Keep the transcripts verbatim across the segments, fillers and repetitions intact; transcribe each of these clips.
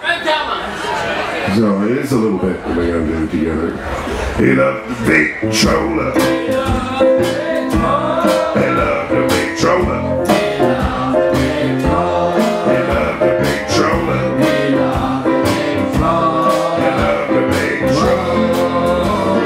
So it's a little bit that we're going to do together. He loved the big troller. He loved the big troller. He loved the big troller. He loved the big troller.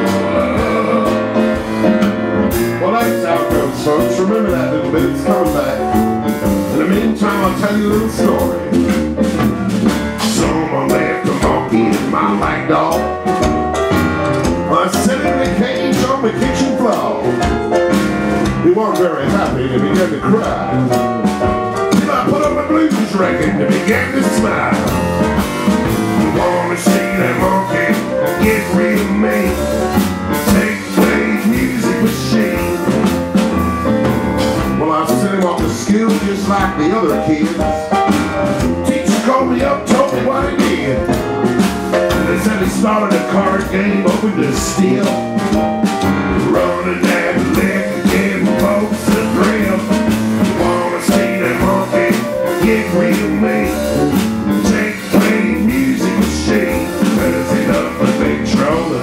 Well, that's how it goes, folks. Remember that little bit. It's coming back. In the meantime, I'll tell you a little story. Someone left a monkey in my black dog. I set him in a cage on the kitchen floor. He wasn't very happy and began to cry. Till I put on the blues record and began to smile. You wanna see that monkey get real mean? Take play music machine. Well, I sent him off to school just like the other kids. Teacher called me up, told me what he did. They said he started a card game, opened a steal, running that lick, getting folks to thrill. You wanna see that monkey get real mean? Take play music machine, cause he loved the big troller.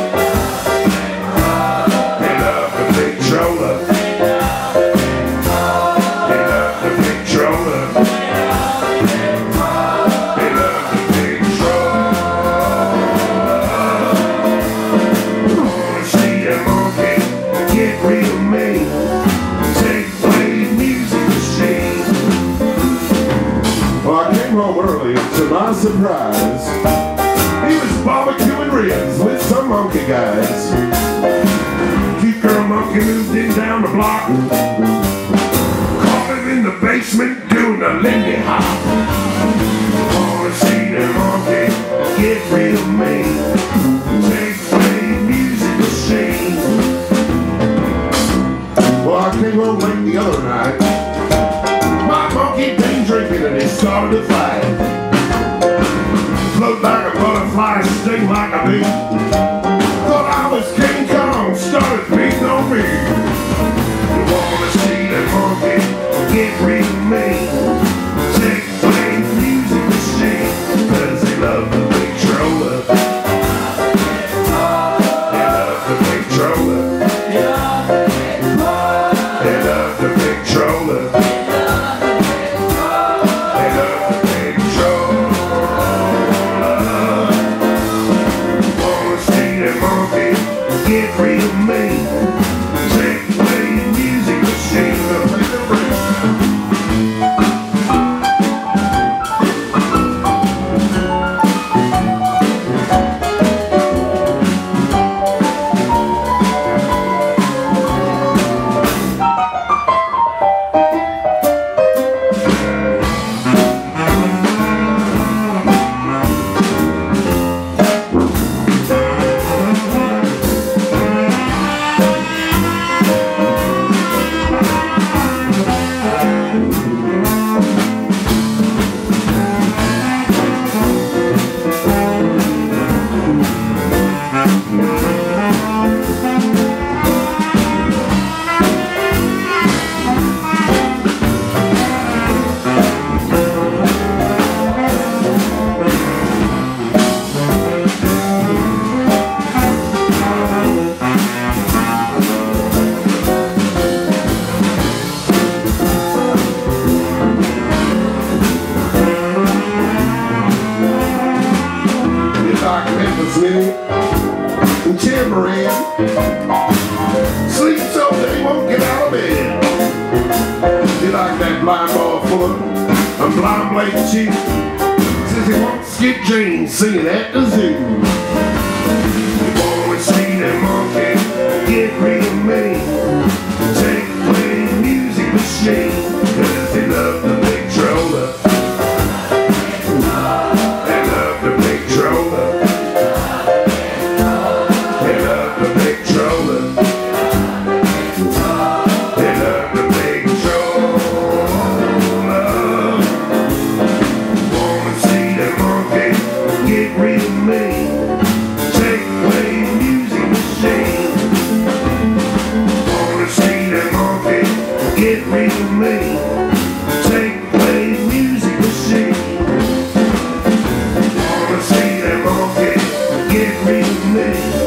He loved the big troller. He loved the big troller. To my surprise, he was barbecuing ribs with some monkey guys. Cute girl monkey moved in down the block. Caught him in the basement doing the Lindy Hop. Wanna see that monkey get real mean? Take play music machine. Well, I came home late the other night. My monkey been drinking and he started to fight. Float like a butterfly, sting like a bee. Thought I was King Kong, started beating on me. You wanna see that monkey get real mean? Take play music machine, cause he loved the big troller. He loved the big troller. He loved the big troller. Get real mean. Take play music machine. Play the bridge. And tambourine. Sleep so they won't get out of bed. He like that blind ball full of a blind blade cheek. Says he wants skip jeans singing at the zoo. You wanna see that monkey get real mean? Take play music machine, cause he loved the big troller. They love the big troller. Real mean. Take play music machine. real name.